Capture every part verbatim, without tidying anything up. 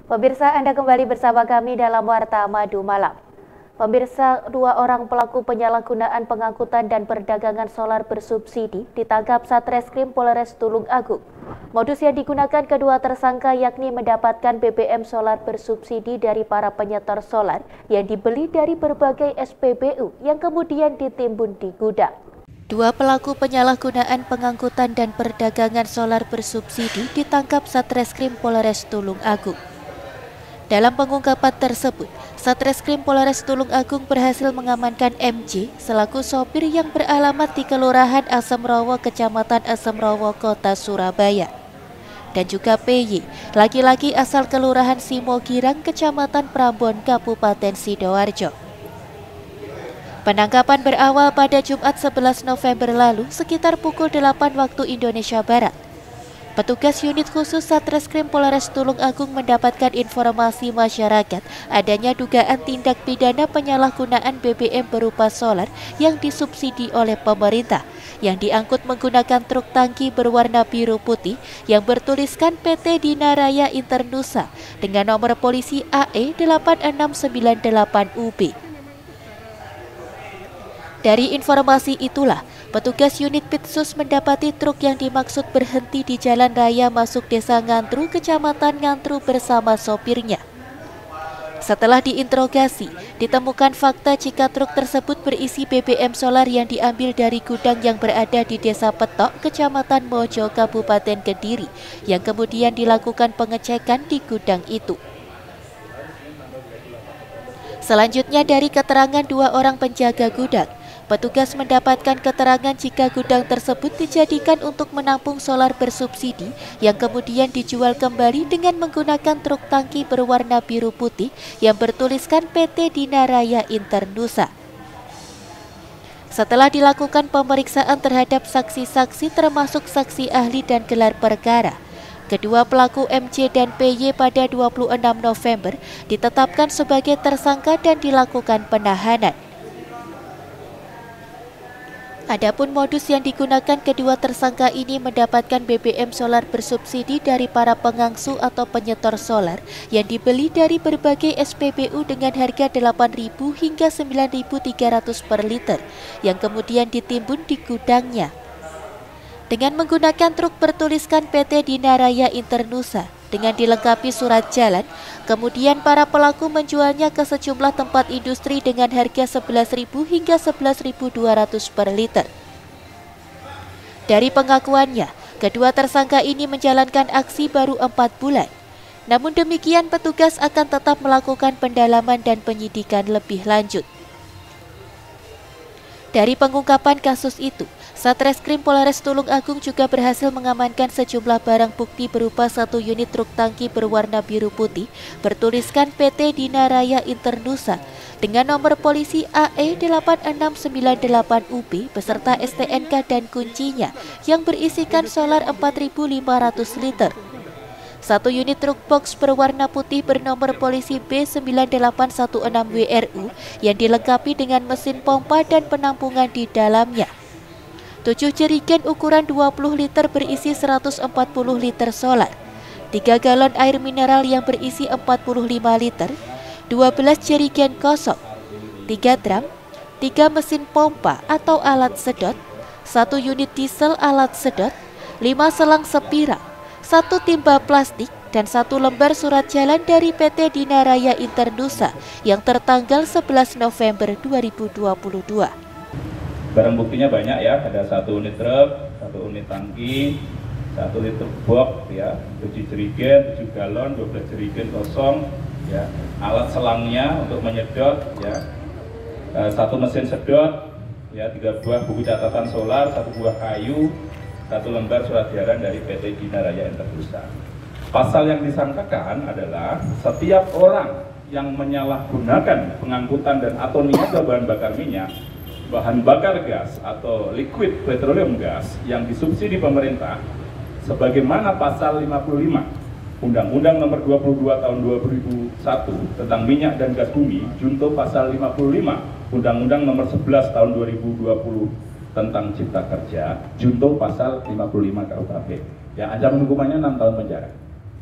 Pemirsa, Anda kembali bersama kami dalam Warta Madu Malam. Pemirsa, dua orang pelaku penyalahgunaan pengangkutan dan perdagangan solar bersubsidi ditangkap Satreskrim Polres Tulung Agung. Modus yang digunakan kedua tersangka yakni mendapatkan B B M solar bersubsidi dari para penyetor solar yang dibeli dari berbagai S P B U yang kemudian ditimbun di gudang. Dua pelaku penyalahgunaan pengangkutan dan perdagangan solar bersubsidi ditangkap Satreskrim Polres Tulung Agung. Dalam pengungkapan tersebut, Satreskrim Polres Tulung Agung berhasil mengamankan M J selaku sopir yang beralamat di Kelurahan Asemrowo, Kecamatan Asemrowo, Kota Surabaya. Dan juga P Y, laki-laki asal Kelurahan Simogirang, Kecamatan Prambon, Kabupaten Sidoarjo. Penangkapan berawal pada Jumat sebelas November lalu sekitar pukul delapan waktu Indonesia Barat. Petugas unit khusus Satreskrim Polres Tulung Agung mendapatkan informasi masyarakat adanya dugaan tindak pidana penyalahgunaan B B M berupa solar yang disubsidi oleh pemerintah yang diangkut menggunakan truk tangki berwarna biru putih yang bertuliskan P T Dinaraya Internusa dengan nomor polisi A E delapan enam sembilan delapan U B. Dari informasi itulah, petugas unit Pitsus mendapati truk yang dimaksud berhenti di jalan raya masuk desa Ngantru, Kecamatan Ngantru bersama sopirnya. Setelah diinterogasi, ditemukan fakta jika truk tersebut berisi B B M solar yang diambil dari gudang yang berada di desa Petok, Kecamatan Mojo, Kabupaten Kediri, yang kemudian dilakukan pengecekan di gudang itu. Selanjutnya dari keterangan dua orang penjaga gudang, petugas mendapatkan keterangan jika gudang tersebut dijadikan untuk menampung solar bersubsidi yang kemudian dijual kembali dengan menggunakan truk tangki berwarna biru putih yang bertuliskan P T Dinaraya Internusa. Setelah dilakukan pemeriksaan terhadap saksi-saksi termasuk saksi ahli dan gelar perkara, kedua pelaku M C dan P Y pada dua puluh enam November ditetapkan sebagai tersangka dan dilakukan penahanan. Adapun modus yang digunakan kedua tersangka ini mendapatkan B B M solar bersubsidi dari para pengangsu atau penyetor solar yang dibeli dari berbagai S P B U dengan harga delapan ribu hingga sembilan ribu tiga ratus per liter yang kemudian ditimbun di gudangnya. Dengan menggunakan truk bertuliskan P T Dinaraya Internusa dengan dilengkapi surat jalan, kemudian para pelaku menjualnya ke sejumlah tempat industri dengan harga sebelas ribu hingga sebelas ribu dua ratus per liter. Dari pengakuannya, kedua tersangka ini menjalankan aksi baru empat bulan. Namun demikian, petugas akan tetap melakukan pendalaman dan penyidikan lebih lanjut. Dari pengungkapan kasus itu, Satreskrim Polres Tulung Agung juga berhasil mengamankan sejumlah barang bukti berupa satu unit truk tangki berwarna biru putih bertuliskan P T Dinaraya Internusa dengan nomor polisi A E delapan enam sembilan delapan U B beserta S T N K dan kuncinya yang berisikan solar empat ribu lima ratus liter. Satu unit truk box berwarna putih bernomor polisi B sembilan delapan satu enam W R U yang dilengkapi dengan mesin pompa dan penampungan di dalamnya. Tujuh jerigen ukuran dua puluh liter berisi seratus empat puluh liter solar, tiga galon air mineral yang berisi empat puluh lima liter, dua belas jerigen kosong, tiga drum, tiga mesin pompa atau alat sedot, satu unit diesel alat sedot, lima selang spira, satu timba plastik, dan satu lembar surat jalan dari P T Dinaraya Internusa yang tertanggal sebelas November dua ribu dua puluh dua. Barang buktinya banyak ya, ada satu unit truk, satu unit tangki, satu liter box, ya, tujuh jerigen, tujuh galon, dua belas jerigen kosong, ya, alat selangnya untuk menyedot, ya, e, satu mesin sedot, ya, tiga buah buku catatan solar, satu buah kayu, satu lembar surat jalan dari P T Dinaraya Internusa. Pasal yang disangkakan adalah setiap orang yang menyalahgunakan pengangkutan dan atau niaga bahan bakar minyak, bahan bakar gas atau liquid petroleum gas yang disubsidi pemerintah sebagaimana pasal lima puluh lima Undang-Undang Nomor dua puluh dua Tahun dua ribu satu tentang minyak dan gas bumi, junto pasal lima puluh lima Undang-Undang Nomor sebelas Tahun dua ribu dua puluh tentang Cipta Kerja, junto pasal lima puluh lima K U H P. Yang ancaman hukumannya enam tahun penjara.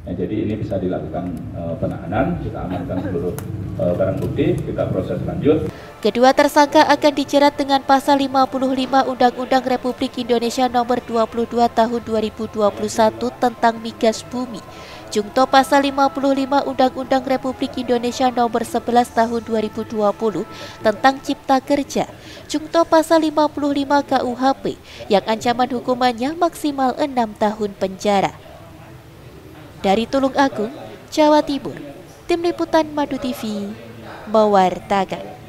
Nah, jadi ini bisa dilakukan uh, penahanan, kita amankan seluruh uh, barang bukti, kita proses lanjut. Kedua tersangka akan dijerat dengan pasal lima puluh lima Undang-Undang Republik Indonesia Nomor dua puluh dua Tahun dua ribu dua puluh satu tentang migas bumi, Jungto pasal lima puluh lima Undang-Undang Republik Indonesia Nomor sebelas Tahun dua ribu dua puluh tentang Cipta Kerja, Jungto pasal lima puluh lima K U H P yang ancaman hukumannya maksimal enam tahun penjara. Dari Tulung Agung, Jawa Timur, Tim Liputan Madu T V mewartakan.